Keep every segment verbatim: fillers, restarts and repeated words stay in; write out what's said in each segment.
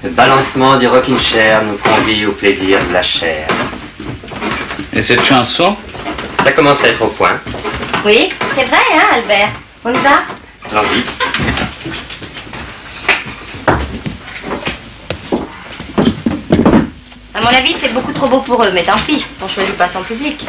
Le balancement du rocking chair nous convie au plaisir de la chair. Et cette chanson? Ça commence à être au point. Oui, c'est vrai, hein, Albert? On y va? Allons-y. À mon avis, c'est beaucoup trop beau pour eux, mais tant pis, on choisit pas son public.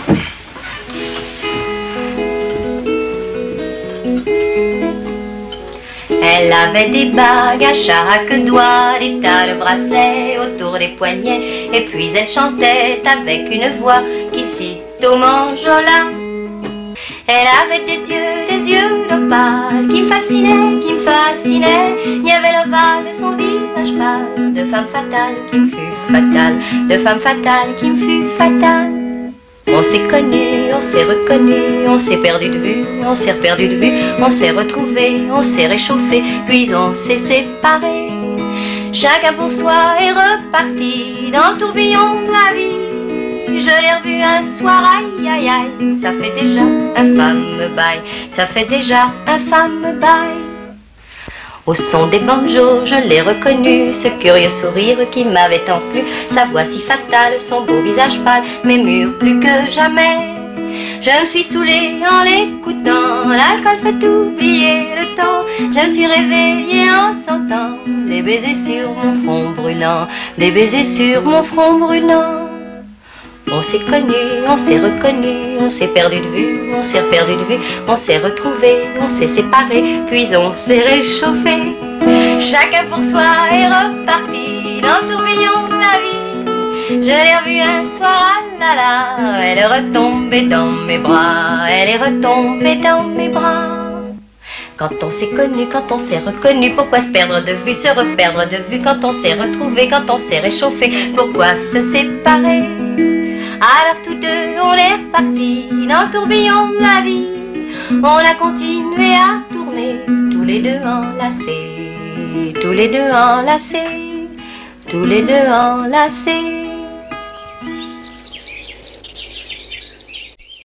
Elle avait des bagues à chaque doigt, des tas de bracelets autour des poignets, et puis elle chantait avec une voix qui cite au manjola. Elle avait des yeux, des yeux d'opale qui me fascinaient, qui me fascinaient. Il y avait l'ovale de son visage pâle, de femme fatale qui me fut fatale, de femme fatale qui me fut fatale. On s'est connus, on s'est reconnus, on s'est perdu de vue, on s'est perdu de vue, on s'est retrouvés, on s'est réchauffés, puis on s'est séparés. Chacun pour soi est reparti dans le tourbillon de la vie. Je l'ai revu un soir, aïe aïe aïe, ça fait déjà un fameux bail, ça fait déjà un fameux bail. Au son des banjos, je l'ai reconnu, ce curieux sourire qui m'avait tant plu, sa voix si fatale, son beau visage pâle, m'émure plus que jamais. Je me suis saoulée en l'écoutant, l'alcool fait oublier le temps. Je me suis réveillée en sentant des baisers sur mon front brûlant, des baisers sur mon front brûlant. On s'est connus, on s'est reconnus, on s'est perdu de vue, on s'est perdu de vue, on s'est retrouvés, on s'est séparés, puis on s'est réchauffés. Chacun pour soi est reparti dans le tourbillon de la vie. Je l'ai revue un soir, ah là là, elle est retombée dans mes bras, elle est retombée dans mes bras. Quand on s'est connu, quand on s'est reconnu, pourquoi se perdre de vue, se reperdre de vue? Quand on s'est retrouvé, quand on s'est réchauffé, pourquoi se séparer? Alors tous deux on est repartis dans le tourbillon de la vie. On a continué à tourner, tous les deux enlacés, tous les deux enlacés, tous les deux enlacés.